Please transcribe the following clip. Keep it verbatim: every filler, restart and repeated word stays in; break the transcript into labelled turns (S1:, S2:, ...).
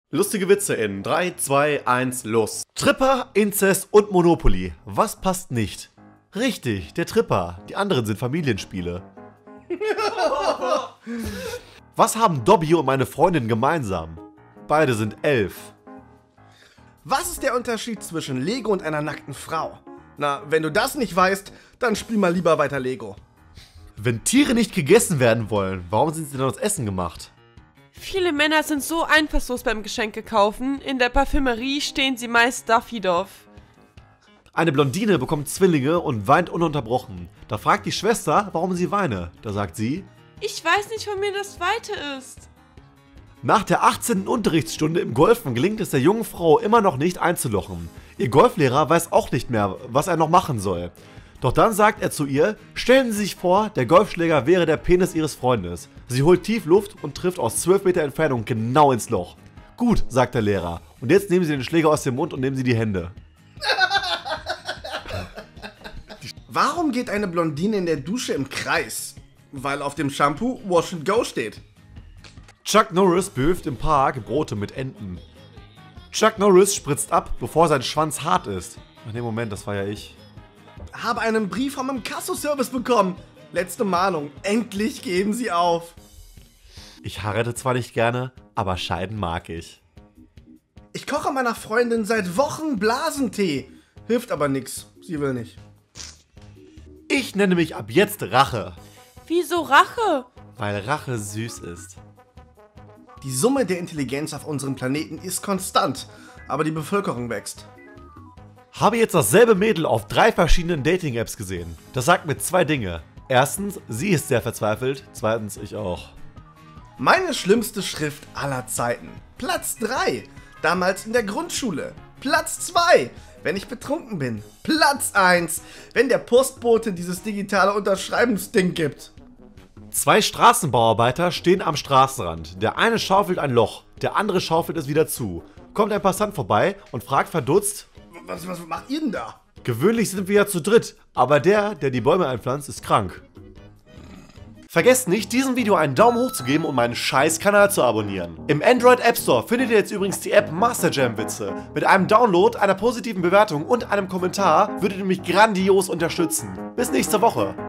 S1: Lustige Witze in drei, zwei, eins, los. Tripper, Inzest und Monopoly. Was passt nicht? Richtig, der Tripper. Die anderen sind Familienspiele. Was haben Dobby und meine Freundin gemeinsam? Beide sind elf.
S2: Was ist der Unterschied zwischen Lego und einer nackten Frau? Na, wenn du das nicht weißt, dann spiel mal lieber weiter Lego.
S1: Wenn Tiere nicht gegessen werden wollen, warum sind sie dann aus Essen gemacht?
S3: Viele Männer sind so einfallslos beim Geschenke kaufen. In der Parfümerie stehen sie meist Daffydorf.
S1: Eine Blondine bekommt Zwillinge und weint ununterbrochen. Da fragt die Schwester, warum sie weine. Da sagt sie:
S3: Ich weiß nicht, von mir das Zweite ist.
S1: Nach der achtzehnten Unterrichtsstunde im Golfen gelingt es der jungen Frau immer noch nicht einzulochen. Ihr Golflehrer weiß auch nicht mehr, was er noch machen soll. Doch dann sagt er zu ihr: Stellen Sie sich vor, der Golfschläger wäre der Penis Ihres Freundes. Sie holt tief Luft und trifft aus zwölf Meter Entfernung genau ins Loch. Gut, sagt der Lehrer. Und jetzt nehmen Sie den Schläger aus dem Mund und nehmen Sie die Hände.
S2: Warum geht eine Blondine in der Dusche im Kreis? Weil auf dem Shampoo Wash and Go steht.
S1: Chuck Norris bewirft im Park Brote mit Enten. Chuck Norris spritzt ab, bevor sein Schwanz hart ist. Ach nee, Moment, das war ja ich.
S2: Habe einen Brief vom Inkasso-Service bekommen. Letzte Mahnung, endlich geben Sie auf.
S1: Ich heirate zwar nicht gerne, aber scheiden mag ich.
S2: Ich koche meiner Freundin seit Wochen Blasentee. Hilft aber nix, sie will nicht.
S1: Ich nenne mich ab jetzt Rache,
S3: Wieso Rache?
S1: weil Rache süß ist.
S2: Die Summe der Intelligenz auf unserem Planeten ist konstant, aber die Bevölkerung wächst.
S1: Habe jetzt dasselbe Mädel auf drei verschiedenen Dating-Apps gesehen. Das sagt mir zwei Dinge. Erstens, sie ist sehr verzweifelt. Zweitens, ich auch.
S2: Meine schlimmste Schrift aller Zeiten. Platz drei. Damals in der Grundschule. Platz zwei. Wenn ich betrunken bin. Platz eins. Wenn der Postbote dieses digitale Unterschreibensding gibt.
S1: Zwei Straßenbauarbeiter stehen am Straßenrand. Der eine schaufelt ein Loch, der andere schaufelt es wieder zu. Kommt ein Passant vorbei und fragt verdutzt:
S2: Was, was macht ihr denn da?
S1: Gewöhnlich sind wir ja zu dritt, aber der, der die Bäume einpflanzt, ist krank. Vergesst nicht, diesem Video einen Daumen hoch zu geben und meinen scheiß Kanal zu abonnieren. Im Android App Store findet ihr jetzt übrigens die App Master Jam Witze. Mit einem Download, einer positiven Bewertung und einem Kommentar würdet ihr mich grandios unterstützen. Bis nächste Woche.